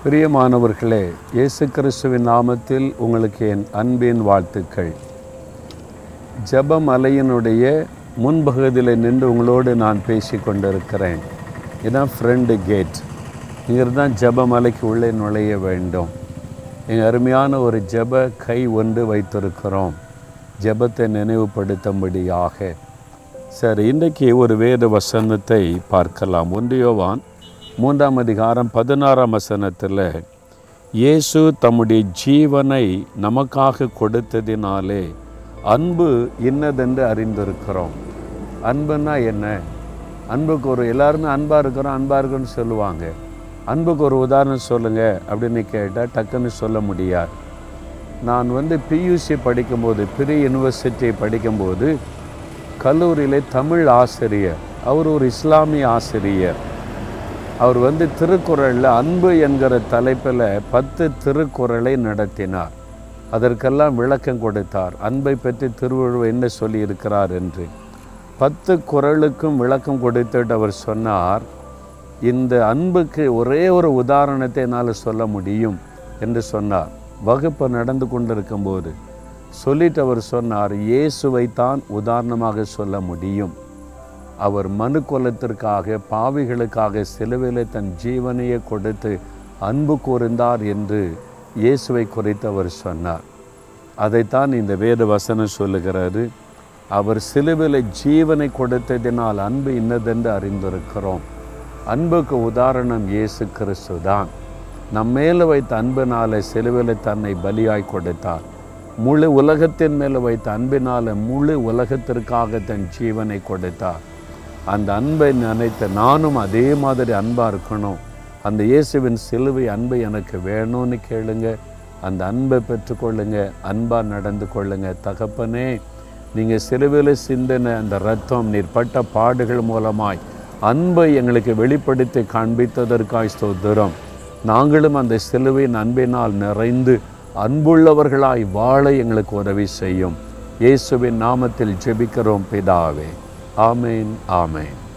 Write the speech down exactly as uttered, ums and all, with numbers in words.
பிரியமானவர்களே, இயேசு கிறிஸ்துவின் நாமத்தில் உங்களுக்கு என் அன்பின் வாழ்த்துக்கள். ஜெபமலையினுடைய முன்பகுதியில் நின்று உங்களோடு நான் பேசி கொண்டிருக்கிறேன். இதுதான் ஃப்ரெண்டு கேட். இங்கே தான் ஜெபமலைக்கு உள்ளே நுழைய வேண்டும். எங்கள் அருமையான ஒரு ஜெப கை ஒன்று வைத்திருக்கிறோம், ஜெபத்தை நினைவுபடுத்தும்படியாக. சரி, இன்றைக்கு ஒரு வேத வசனத்தை பார்க்கலாம். ஒன்று யோவான் மூன்றாம் அதிகாரம் பதினாறாம் வசனத்தில், இயேசு தம்முடைய ஜீவனை நமக்காக கொடுத்ததினாலே அன்பு இன்னதென்று அறிந்திருக்கிறோம். அன்புன்னா என்ன? அன்புக்கு ஒரு எல்லாருமே அன்பாக இருக்கிறோம் அன்பாக இருக்குன்னு சொல்லுவாங்க. அன்புக்கு ஒரு உதாரணம் சொல்லுங்கள் அப்படின்னு கேட்டால் டக்குன்னு சொல்ல முடியாது. நான் வந்து பியூசி படிக்கும்போது, ப்ரீ யூனிவர்சிட்டி படிக்கும்போது, கல்லூரியில் தமிழ் ஆசிரியர், அவர் ஒரு இஸ்லாமிய ஆசிரியர். அவர் வந்து திருக்குறளில் அன்பு என்கிற தலைப்பில் பத்து திருக்குறளை நடத்தினார். அதற்கெல்லாம் விளக்கம் கொடுத்தார். அன்பை பற்றி திருவள்ளுவர் என்ன சொல்லி இருக்கிறார் என்று பத்து குறளுக்கும் விளக்கம் கொடுத்துட்டு அவர் சொன்னார், இந்த அன்புக்கு ஒரே ஒரு உதாரணத்தை என்னால் சொல்ல முடியும் என்று சொன்னார். வகுப்பு நடந்து கொண்டிருக்கும்போது சொல்லிட்டு அவர் சொன்னார், இயேசுவைத்தான் உதாரணமாக சொல்ல முடியும். அவர் மனு குலத்திற்காக, பாவிகளுக்காக சிலுவையில் தன் ஜீவனையே கொடுத்து அன்பு கூர்ந்தார் என்று இயேசுவை குறித்து அவர் சொன்னார். அதைத்தான் இந்த வேத வசனம் சொல்லுகிறது. அவர் சிலுவையில் ஜீவனை கொடுத்ததினால் அன்பு இன்னதென்று அறிந்திருக்கிறோம். அன்புக்கு உதாரணம் இயேசு கிறிஸ்து தான். நம் மேலே வைத்த அன்பினால் சிலுவையில் தன்னை பலியாய் கொடுத்தார். முழு உலகத்தின் மேலே வைத்த அன்பினால் முழு உலகத்திற்காக தன் ஜீவனை கொடுத்தார். அந்த அன்பை நினைத்த நானும் அதே மாதிரி அன்பாக இருக்கணும். அந்த இயேசுவின் சிலுவை அன்பை எனக்கு வேணும்னு கேளுங்க. அந்த அன்பை பெற்றுக்கொள்ளுங்க, அன்பாக நடந்து கொள்ளுங்க. தகப்பனே, நீங்கள் சிலுவையில் சிந்தின அந்த இரத்தம், நீர் பட்ட பாடுகள் மூலமாய் அன்பை எங்களுக்கு வெளிப்படுத்தி காண்பித்ததற்காய் ஸ்தோத்திரம். நாங்களும் அந்த சிலுவையின் அன்பினால் நிறைந்து அன்புள்ளவர்களாய் வாழ எங்களுக்கு உதவி செய்யும். இயேசுவின் நாமத்தில் ஜெபிக்கிறோம் பிதாவே. ஆமேன், ஆமேன்.